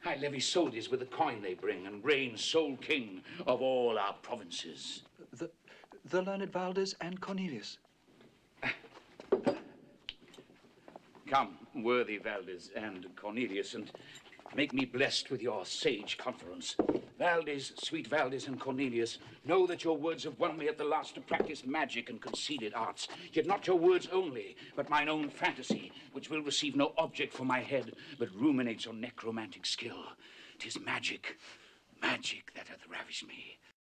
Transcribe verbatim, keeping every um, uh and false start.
I levy soldiers with the coin they bring and reign sole king of all our provinces. The, the learned Valdez and Cornelius. Come, worthy Valdez and Cornelius, and make me blessed with your sage conference. Valdez, sweet Valdez and Cornelius, know that your words have won me at the last to practice magic and concealed arts. Yet not your words only, but mine own fantasy, which will receive no object for my head, but ruminates on necromantic skill. 'Tis magic, magic that hath ravished me.